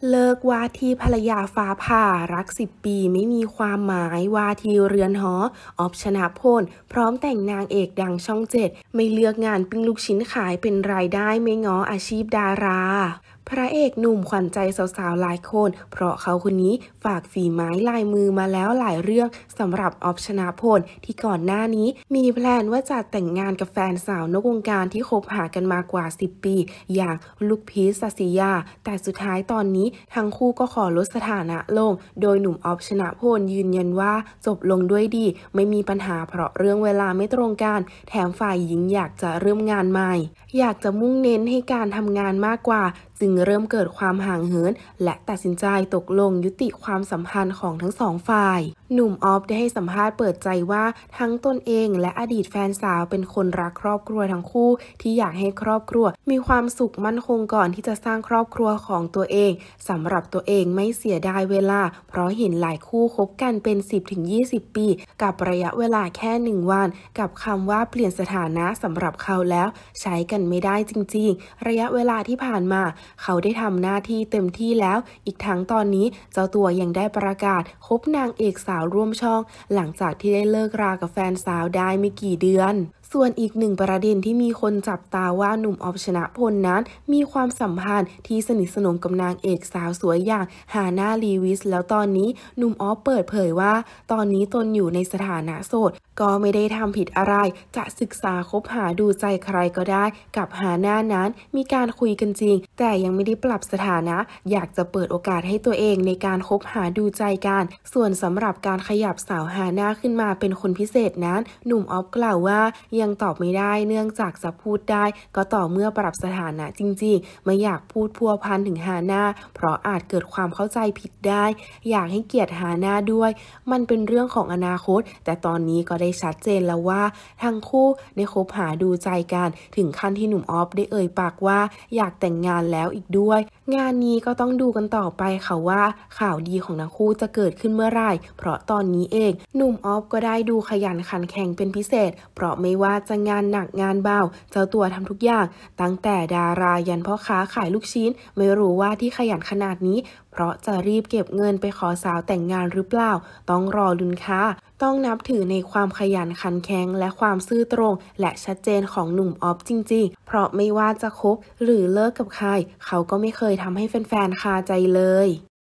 เลิกว่าที่ภรรยาฟ้าผ่ารัก10 ปีไม่มีความหมายว่าที่เรือนหอออฟชนะพลพร้อมแต่งนางเอกดังช่อง7ไม่เลือกงานปิ้งลูกชิ้นขายเป็นรายได้ไม่ง้ออาชีพดาราพระเอกหนุ่มขวัญใจสาวๆหลายคนเพราะเขาคนนี้ฝากฝีไม้ลายมือมาแล้วหลายเรื่องสำหรับออฟชนะพลที่ก่อนหน้านี้มีแพลนว่าจะแต่งงานกับแฟนสาวนอกวงการที่คบหากันมากว่า10 ปีอย่างลูกพีชศศิยาแต่สุดท้ายตอนนี้ทั้งคู่ก็ขอลดสถานะลงโดยหนุ่มออฟชนะพลยืนยันว่าจบลงด้วยดีไม่มีปัญหาเพราะเรื่องเวลาไม่ตรงกันแถมฝ่ายหญิงอยากจะเริ่มงานใหม่อยากจะมุ่งเน้นให้การทำงานมากกว่าจึงเริ่มเกิดความห่างเหินและตัดสินใจตกลงยุติความสัมพันธ์ของทั้งสองฝ่ายหนุ่มออฟได้ให้สัมภาษณ์เปิดใจว่าทั้งตนเองและอดีตแฟนสาวเป็นคนรักครอบครัวทั้งคู่ที่อยากให้ครอบครัวมีความสุขมั่นคงก่อนที่จะสร้างครอบครัวของตัวเองสำหรับตัวเองไม่เสียดายเวลาเพราะเห็นหลายคู่คบกันเป็น10-20 ปีกับระยะเวลาแค่1 วันกับคำว่าเปลี่ยนสถานะสำหรับเขาแล้วใช้กันไม่ได้จริงๆระยะเวลาที่ผ่านมาเขาได้ทำหน้าที่เต็มที่แล้วอีกทั้งตอนนี้เจ้าตัวยังได้ประกาศคบนางเอกสาวร่วมช่องหลังจากที่ได้เลิกรากับแฟนสาวได้ไม่กี่เดือนส่วนอีกหนึ่งประเด็นที่มีคนจับตาว่าหนุ่มออฟชนะพลนั้นมีความสัมพันธ์ที่สนิทสนมกับนางเอกสาวสวยอย่างฮาน่าลีวิสแล้วตอนนี้หนุ่มออฟเปิดเผยว่าตอนนี้ตนอยู่ในสถานะโสดก็ไม่ได้ทำผิดอะไรจะศึกษาคบหาดูใจใครก็ได้กับฮาน่านั้นมีการคุยกันจริงแต่ยังไม่ได้ปรับสถานะอยากจะเปิดโอกาสให้ตัวเองในการคบหาดูใจกันส่วนสำหรับการขยับสาวฮาน่าขึ้นมาเป็นคนพิเศษนั้นหนุ่มออฟกล่าวว่ายังตอบไม่ได้เนื่องจากจะพูดได้ก็ต่อเมื่อปรับสถานะจริงๆไม่อยากพูดพัวพันถึงฮาน่าเพราะอาจเกิดความเข้าใจผิดได้อยากให้เกียรติฮาน่าด้วยมันเป็นเรื่องของอนาคตแต่ตอนนี้ก็ได้ชัดเจนแล้วว่าทั้งคู่ได้คบหาดูใจกันถึงขั้นที่หนุ่มออฟได้เอ่ยปากว่าอยากแต่งงานแล้วอีกด้วยงานนี้ก็ต้องดูกันต่อไปค่ะว่าข่าวดีของทั้งคู่จะเกิดขึ้นเมื่อไหร่เพราะตอนนี้เองหนุ่มออฟก็ได้ดูขยันขันแข็งเป็นพิเศษเพราะไม่ว่าจะงานหนักงานเบาเจ้าตัวทำทุกอย่างตั้งแต่ดารายันพ่อค้าขายลูกชิ้นไม่รู้ว่าที่ขยันขนาดนี้เพราะจะรีบเก็บเงินไปขอสาวแต่งงานหรือเปล่าต้องรอลุ้นค่ะต้องนับถือในความขยันขันแข็งและความซื่อตรงและชัดเจนของหนุ่มออฟจริงๆเพราะไม่ว่าจะคบหรือเลิกกับใครเขาก็ไม่เคยทำให้แฟนๆคาใจเลย